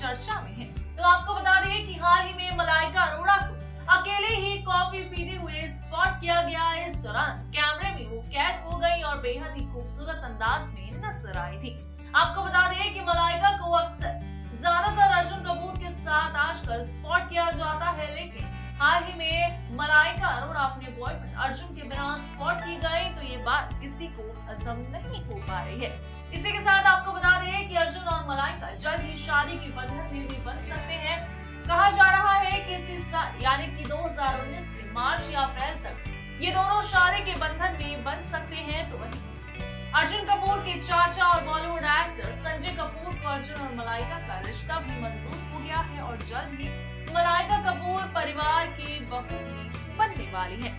चर्चा में है। तो आपको बता दें कि हाल ही में मलाइका अरोड़ा को अकेले ही कॉफी पीते हुए स्पॉट किया गया। इस दौरान कैमरे में वो कैद हो गई और बेहद ही खूबसूरत अंदाज में नजर आई थी। आपको बता दें कि मलाइका को अक्सर ज्यादातर अर्जुन कपूर के साथ आजकल स्पॉट किया जाता है, लेकिन हाल ही में मलाइका अरोड़ा अपने बॉयफ्रेंड अर्जुन के बिना स्पॉट की गई, तो ये बात किसी को हजम नहीं हो पा रही है। इसी के साथ आपको बता दें कि अर्जुन और मलाइका जल्द ही शादी के बंधन में भी बन सकते हैं। कहा जा रहा है कि इसी साल यानी कि 2019 के मार्च या अप्रैल तक ये दोनों शादी के बंधन में बन सकते हैं। तो वहीं अर्जुन कपूर के चाचा और बॉलीवुड एक्टर संजय कपूर को अर्जुन और मलाइका का रिश्ता भी मंजूर हो गया है और जल्द ही मलाइका कपूर परिवार की बहू भी बनने वाली है।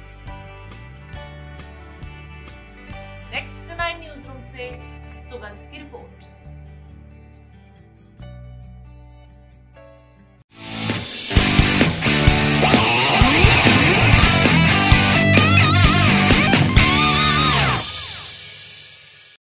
नेक्स्ट 9 न्यूज़ रूम से सुगंध की रिपोर्ट।